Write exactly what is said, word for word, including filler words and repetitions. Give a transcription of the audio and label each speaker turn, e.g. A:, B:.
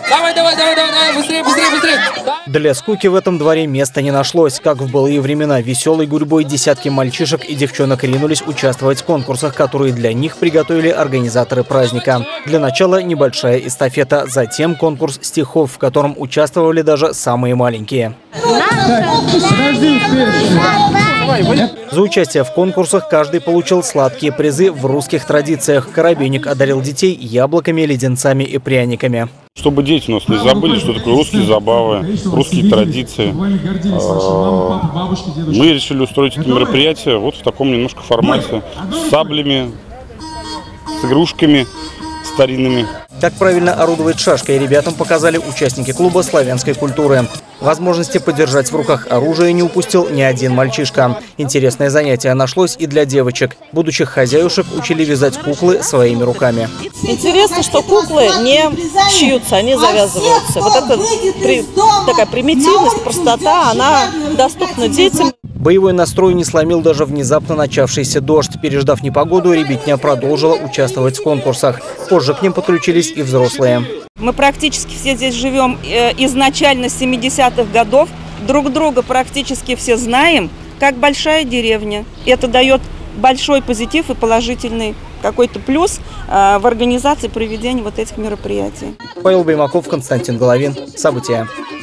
A: Давай, давай, давай, давай, давай, быстрее, быстрее, быстрее.
B: Для скуки в этом дворе места не нашлось. Как в былые времена, веселой гурьбой десятки мальчишек и девчонок ринулись участвовать в конкурсах, которые для них приготовили организаторы праздника. Для начала небольшая эстафета, затем конкурс стихов, в котором участвовали даже самые маленькие. За участие в конкурсах каждый получил сладкие призы в русских традициях. Коробейник одарил детей яблоками, леденцами и пряниками.
C: Чтобы дети у нас не забыли, что такое русские забавы, русские традиции. Мы решили устроить это мероприятие вот в таком немножко формате. С саблями, с игрушками старинными.
B: Как правильно орудовать шашкой ребятам показали участники клуба славянской культуры. Возможности подержать в руках оружие не упустил ни один мальчишка. Интересное занятие нашлось и для девочек. Будущих хозяюшек учили вязать куклы своими руками.
D: Интересно, что куклы не шьются, они завязываются. Вот эта при, такая примитивность, простота, она доступна детям.
B: Боевой настрой не сломил даже внезапно начавшийся дождь. Переждав непогоду, ребятня продолжила участвовать в конкурсах. Позже к ним подключились и взрослые.
E: Мы практически все здесь живем изначально с семидесятых годов. Друг друга практически все знаем, как большая деревня. Это дает большой позитив и положительный какой-то плюс в организации проведения вот этих мероприятий.
B: Павел Баймаков, Константин Головин. События.